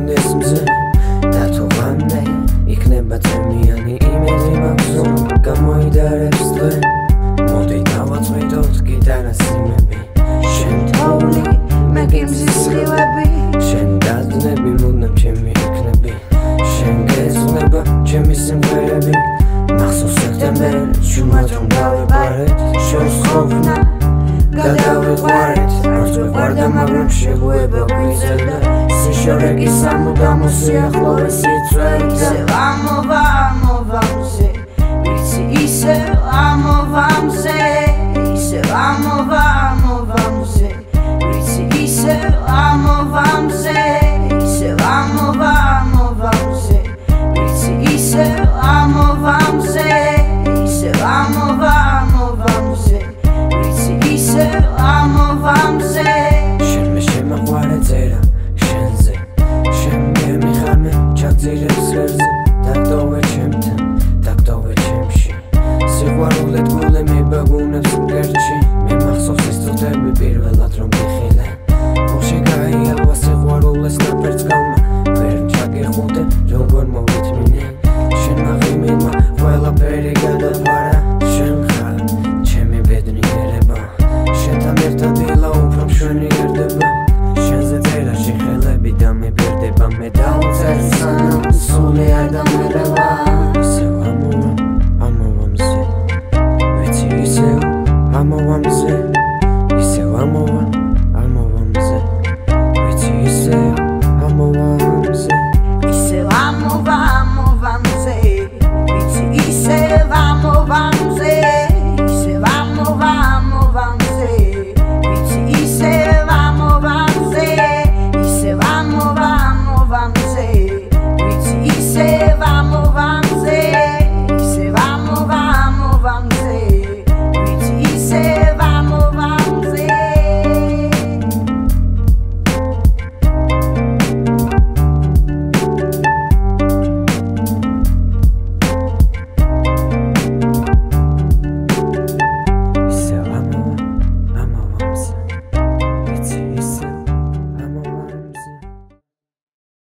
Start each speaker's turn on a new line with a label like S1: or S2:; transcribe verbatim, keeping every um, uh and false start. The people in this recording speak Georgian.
S1: მზე და თუ ვამდე იქნება წემიანი იმედი მაგზում გამოიდარებს დღე მოდი დავაწყვეტოთ გიტარას იმები შენ თოვლი მე გიმზის სხივები შენ დაძნები მუდმივ ჩემი იქნები შენ გეძღვნება ჩემი სიმღერები მახსოვს სექტემბერს შუმად რომ გავიბარეთ შორს ყოფნა გადავიყვარეთ არც ვიყარდა მაგრამ შეგუება გვიზელდა სიშორე კი სამუდამო სიახლოვე სიწვევი ისევ ამოვა ამოვა მზე ვიცი ისევ ამოვა მზე ისევ ამოვა ამოვა მზე ვიცი ისევ ამოვა მზე ისევ ამოვა ამოვა მზე ვიცი ისევ ამოვა მზე ისევ ამოვა ამოვა მზე ვიცი ისევ ამოვა მზე შენ მე შემაყვარე წერა შენზე შენ გემიხამე ჩაგძირებს ღერზე დაგდოვე ჩემთან დაგდოვე ჩემში სიყვარულეთ გულე მიბაგუნებს მგერჩი მე მახსოვს ის წუთები პირველად რომ მიხილე ხუში გაიარვა სიყვარულეს ნაფერს გავმა ვერ ჩაგეხუტე როგორ მოვეთმინე შენ მაღიმილმა ყველაფერი გადავარა შენ ხარ ჩემი ბედნიერება შენთან ერთად ილა უფრო მშვენი ერდება შენზე წერაში ხელები და მე ფერდება მე და